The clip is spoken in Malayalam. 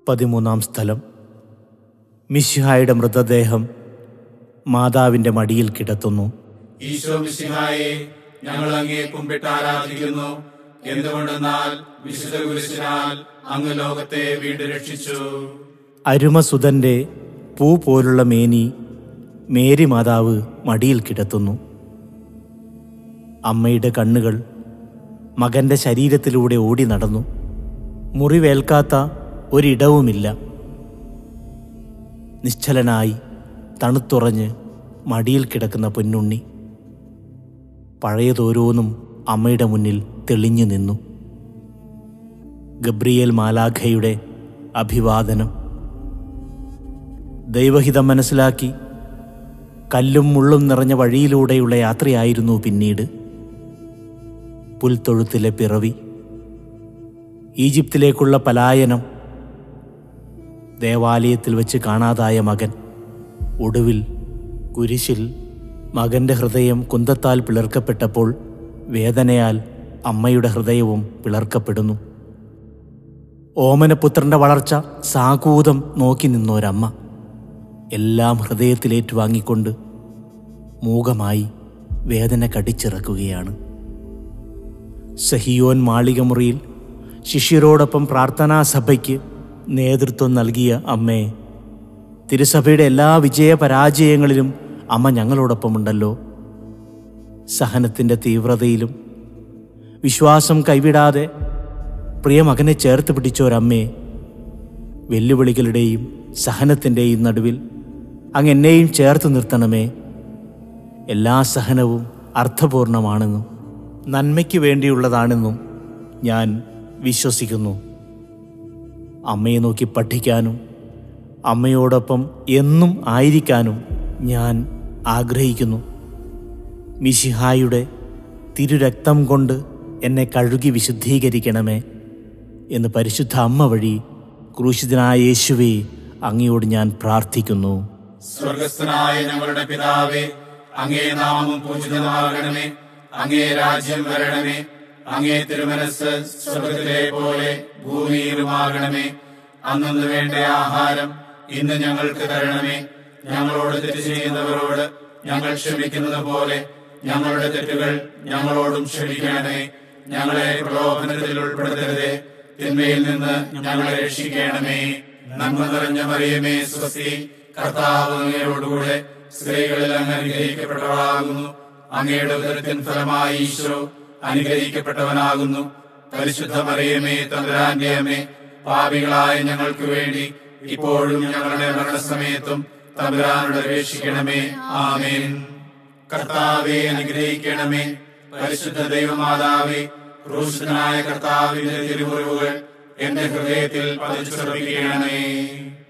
13 സ്ഥലം. മിശിഹായുടെ മൃതദേഹം മാതാവിൻ്റെ മടിയിൽ കിടത്തുന്നു. ഈശോ മിശിഹായെ, ഞങ്ങൾ അങ്ങയെ കുമ്പിട്ട് ആരാധിക്കുന്നു. എന്തുകൊണ്ടെന്നാൽ വിശുദ്ധ കുരിശിനാൽ അങ്ങ് ലോകത്തെ വീണ്ടും രക്ഷിച്ചു. അരുമസുതന്റെ പൂ പോലുള്ള മേനി മേരി മാതാവ് മടിയിൽ കിടത്തുന്നു. അമ്മയുടെ കണ്ണുകൾ മകന്റെ ശരീരത്തിലൂടെ ഓടി നടന്നു. മുറിവേൽക്കാത്ത ഒരിടവുമില്ല. നിശ്ചലനായി തണുത്തുറഞ്ഞ് മടിയിൽ കിടക്കുന്ന പൊന്നുണ്ണി പഴയതോരോന്നും അമ്മയുടെ മുന്നിൽ തെളിഞ്ഞു നിന്നു. ഗബ്രിയേൽ മാലാഖയുടെ അഭിവാദനം. ദൈവഹിതം മനസ്സിലാക്കി കല്ലും മുള്ളും നിറഞ്ഞ വഴിയിലൂടെയുള്ള യാത്രയായിരുന്നു പിന്നീട്. പുൽത്തൊഴുത്തിലെ പിറവി, ഈജിപ്തിലേക്കുള്ള പലായനം, ദേവാലയത്തിൽ വെച്ച് കാണാതായ മകൻ, ഒടുവിൽ കുരിശിൽ മകൻ്റെ ഹൃദയം കുന്തത്താൽ പിളർക്കപ്പെട്ടപ്പോൾ വേദനയാൽ അമ്മയുടെ ഹൃദയവും പിളർക്കപ്പെടുന്നു. ഓമനപുത്രൻ്റെ വളർച്ച സാകൂതം നോക്കി നിന്നൊരമ്മ എല്ലാം ഹൃദയത്തിലേറ്റുവാങ്ങിക്കൊണ്ട് മൂകമായി വേദന കടിച്ചിറക്കുകയാണ്. സഹിയോൻ മാളികമുറിയിൽ ശിഷ്യരോടൊപ്പം പ്രാർത്ഥനാ സഭയ്ക്ക് നേതൃത്വം നൽകിയ അമ്മേ, തിരുസഭയുടെ എല്ലാ വിജയപരാജയങ്ങളിലും അമ്മ ഞങ്ങളോടൊപ്പമുണ്ടല്ലോ. സഹനത്തിൻ്റെ തീവ്രതയിലും വിശ്വാസം കൈവിടാതെ പ്രിയ മകനെ ചേർത്ത് പിടിച്ചൊരമ്മേ, വെല്ലുവിളികളുടെയും സഹനത്തിൻ്റെയും നടുവിൽ അങ്ങ് എന്നെയും ചേർത്ത് നിർത്തണമേ. എല്ലാ സഹനവും അർത്ഥപൂർണമാണെന്നും നന്മയ്ക്ക് വേണ്ടിയുള്ളതാണെന്നും ഞാൻ വിശ്വസിക്കുന്നു. അമ്മയെ നോക്കി പഠിക്കാനും അമ്മയോടൊപ്പം എന്നും ആയിരിക്കാനും ഞാൻ ആഗ്രഹിക്കുന്നു. മിശിഹായുടെ തിരുരക്തം കൊണ്ട് എന്നെ കഴുകി വിശുദ്ധീകരിക്കണമേ എന്ന് പരിശുദ്ധ അമ്മ വഴി ക്രൂശിതനായ യേശുവേ അങ്ങയോട് ഞാൻ പ്രാർത്ഥിക്കുന്നു. സ്വർഗസ്ഥനായ ഞങ്ങളുടെ പിതാവേ, അങ്ങേ നാമം പൂജിതമാകണമേ. അങ്ങേ രാജ്യം വരണമേ. അങ്ങേ തിരുമനസ് സ്വർഗത്തിലെ പോലെ ഭൂമിയിലുമാകണമേ. അന്നു വേണ്ട ആഹാരം ഇന്ന് ഞങ്ങൾക്ക് തരണമേ. ഞങ്ങളോട് തെറ്റ് ചെയ്യുന്നവരോട് ഞങ്ങൾ ക്ഷമിക്കുന്നത് പോലെ ഞങ്ങളുടെ തെറ്റുകൾ ഞങ്ങളോടും ക്ഷമിക്കണമേ. ഞങ്ങളെ പ്രലോഭനത്തിൽ ഉൾപ്പെടുത്തരുതേ, തിന്മയിൽ നിന്ന് ഞങ്ങളെ രക്ഷിക്കണമേ. നന്മ നിറഞ്ഞ മറിയമേ, സ്വസ്തി, കർത്താവ് അങ്ങയോടുകൂടെ സ്ത്രീകളിൽ അങ്ങ് അനുഗ്രഹിക്കപ്പെട്ടവളാകുന്നു. അങ്ങയുടെ ഉദരത്തിൻ ഫലമായി ഈശോ അനുഗ്രഹിക്കപ്പെട്ടവനാകുന്നു. പരിശുദ്ധ മറിയമേ, തമ്പുരാന്റെ അമ്മേ, പാപികളായ ഞങ്ങൾക്ക് വേണ്ടി ഇപ്പോഴും ഞങ്ങളുടെ മരണസമയത്തും തമ്പുരാനോട് അപേക്ഷിക്കണമേ. ആമേൻ. കർത്താവെ അനുഗ്രഹിക്കണമേ. പരിശുദ്ധ ദൈവമാതാവേ, ക്രൂശിതനായ കർത്താവിന്റെ തിരുമുറിവുകൾ എന്റെ ഹൃദയത്തിൽ പതിച്ചുറപ്പിക്കണമേ.